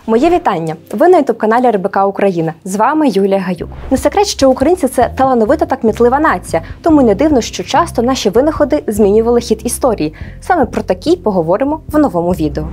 Моє вітання! Ви на ютуб-каналі РБК Україна. З вами Юлія Гаюк. Не секрет, що українці – це талановита та кмітлива нація, тому не дивно, що часто наші винаходи змінювали хід історії. Саме про такі поговоримо в новому відео.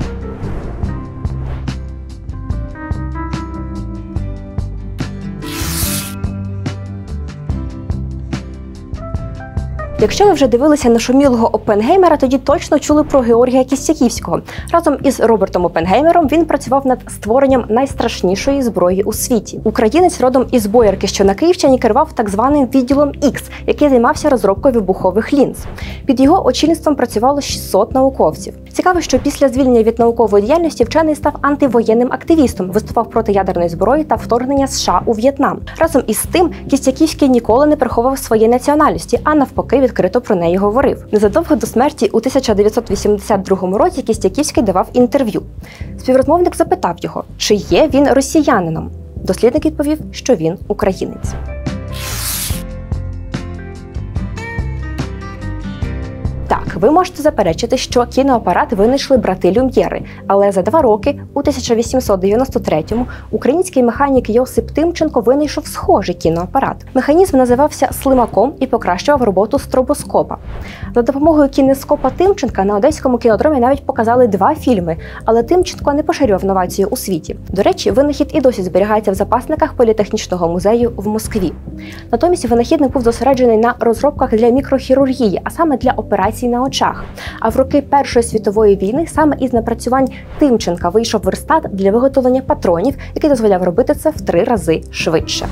Якщо ви вже дивилися нашумілого Оппенгеймера, тоді точно чули про Георгія Кістяківського. Разом із Робертом Оппенгеймером він працював над створенням найстрашнішої зброї у світі. Українець родом із Боярки, що на Київщині, керував так званим відділом X, який займався розробкою вибухових лінз. Під його очільництвом працювало 600 науковців. Цікаво, що після звільнення від наукової діяльності вчений став антивоєнним активістом, виступав проти ядерної зброї та вторгнення США у В'єтнам. Разом із тим, Кістяківський ніколи не приховував своєї національності, а навпаки відкрито про неї говорив. Незадовго до смерті у 1982 році Кістяківський давав інтерв'ю. Співрозмовник запитав його, чи є він росіянином. Дослідник відповів, що він українець. Так, ви можете заперечити, що кіноапарат винайшли брати Люм'єри, але за 2 роки, у 1893-му, український механік Йосип Тимченко винайшов схожий кіноапарат. Механізм називався слимаком і покращував роботу стробоскопа. За допомогою кінескопа Тимченка на Одеському кінодромі навіть показали 2 фільми, але Тимченко не поширював новацію у світі. До речі, винахід і досі зберігається в запасниках Політехнічного музею в Москві. Натомість винахідник був зосереджений на розробках для мікрохірургії, а саме для операцій на очах. А в роки Першої світової війни саме із напрацювань Тимченка вийшов верстат для виготовлення патронів, який дозволяв робити це в 3 рази швидше.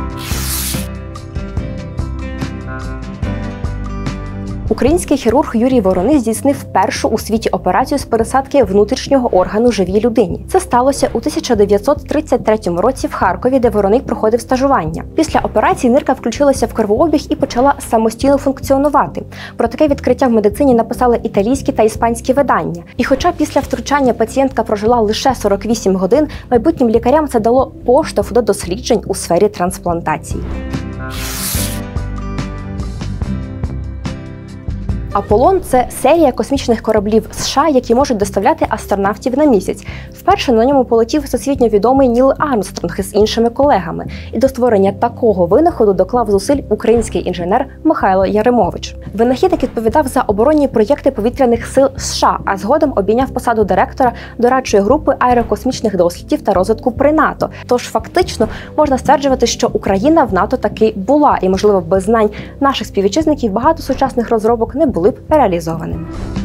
Український хірург Юрій Вороний здійснив першу у світі операцію з пересадки внутрішнього органу живій людині. Це сталося у 1933 році в Харкові, де Вороний проходив стажування. Після операції нирка включилася в кровообіг і почала самостійно функціонувати. Про таке відкриття в медицині написали італійські та іспанські видання. І хоча після втручання пацієнтка прожила лише 48 годин, майбутнім лікарям це дало поштовх до досліджень у сфері трансплантації. Аполлон – це серія космічних кораблів США, які можуть доставляти астронавтів на місяць. Вперше на ньому полетів всесвітньо відомий Ніл Армстронг із іншими колегами. І до створення такого винаходу доклав зусиль український інженер Михайло Яремович. Винахідник відповідав за оборонні проєкти повітряних сил США, а згодом обійняв посаду директора дорадчої групи аерокосмічних дослідів та розвитку при НАТО. Тож фактично можна стверджувати, що Україна в НАТО таки була, і, можливо, без знань наших співвітчизників багато сучасних розробок не були б реалізованими.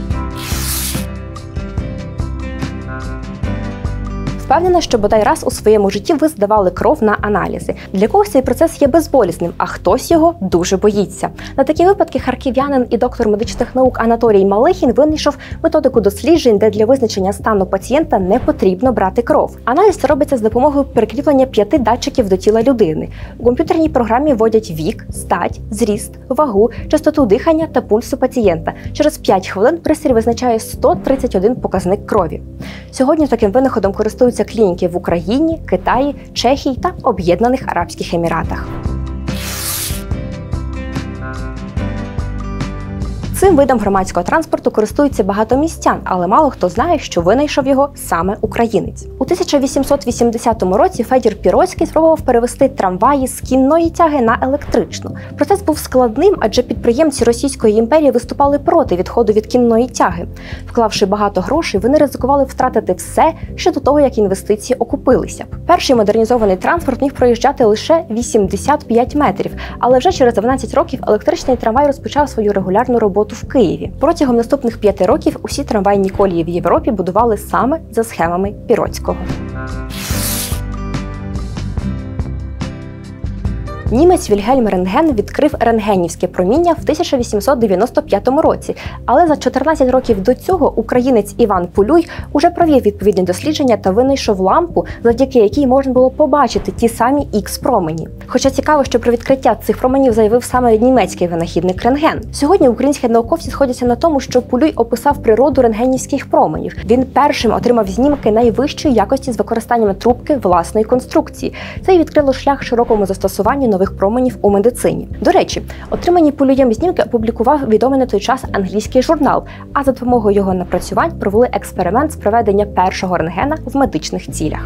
Впевнена, що бодай раз у своєму житті ви здавали кров на аналізи. Для когось цей процес є безболісним, а хтось його дуже боїться. На такі випадки харків'янин і доктор медичних наук Анатолій Малихін винайшов методику досліджень, де для визначення стану пацієнта не потрібно брати кров. Аналіз робиться з допомогою прикріплення 5 датчиків до тіла людини. У комп'ютерній програмі вводять вік, стать, зріст, вагу, частоту дихання та пульсу пацієнта. Через 5 хвилин пристрій визначає 131 показник крові. Сьогодні таким винаходом користуються клініки в Україні, Китаї, Чехії та Об'єднаних Арабських Еміратах. Цим видом громадського транспорту користуються багато містян, але мало хто знає, що винайшов його саме українець. У 1880 році Федір Піроцький спробував перевести трамваї з кінної тяги на електричну. Процес був складним, адже підприємці Російської імперії виступали проти відходу від кінної тяги. Вклавши багато грошей, вони ризикували втратити все ще до того, як інвестиції окупилися. Перший модернізований транспорт міг проїжджати лише 85 метрів, але вже через 12 років електричний трамвай розпочав свою регулярну роботу в Києві. Протягом наступних 5 років усі трамвайні колії в Європі будували саме за схемами Піроцького. Німець Вільгельм Рентген відкрив рентгенівське проміння в 1895 році, але за 14 років до цього українець Іван Полюй уже провів відповідні дослідження та винайшов лампу, завдяки якій можна було побачити ті самі Х-промені. Хоча цікаво, що про відкриття цих променів заявив саме німецький винахідник рентген. Сьогодні українські науковці сходяться на тому, що Полюй описав природу рентгенівських променів. Він першим отримав знімки найвищої якості з використанням трубки власної конструкції. Це й відкрило шлях широкому застосуванню нових променів у медицині. До речі, отримані Пулюєм знімки опублікував відомий на той час англійський журнал, а за допомогою його напрацювань провели експеримент з проведення першого рентгена в медичних цілях.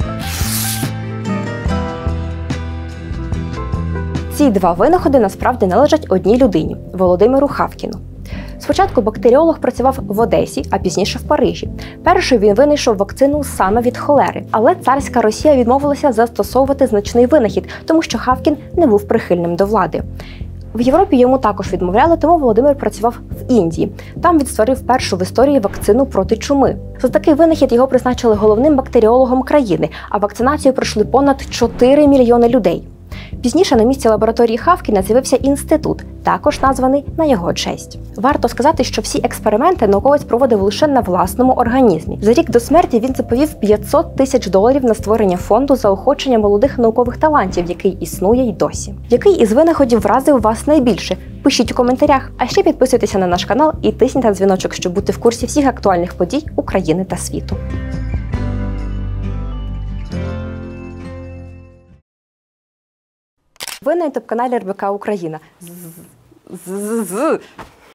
Ці два винаходи насправді належать одній людині – Володимиру Хавкіну. Спочатку бактеріолог працював в Одесі, а пізніше в Парижі. Перший він винайшов вакцину саме від холери, але царська Росія відмовилася застосовувати значний винахід, тому що Хавкін не був прихильним до влади. В Європі йому також відмовляли, тому Володимир працював в Індії. Там він створив першу в історії вакцину проти чуми. За такий винахід його призначили головним бактеріологом країни, а вакцинацію пройшли понад 4 мільйони людей. Пізніше на місці лабораторії Хавкіна з'явився інститут, також названий на його честь. Варто сказати, що всі експерименти науковець проводив лише на власному організмі. За рік до смерті він заповів $500 тисяч на створення фонду заохочення молодих наукових талантів, який існує й досі. Який із винаходів вразив вас найбільше? Пишіть у коментарях, а ще підписуйтеся на наш канал і тисніть на дзвіночок, щоб бути в курсі всіх актуальних подій України та світу. Ви на ютуб-каналі РБК Україна.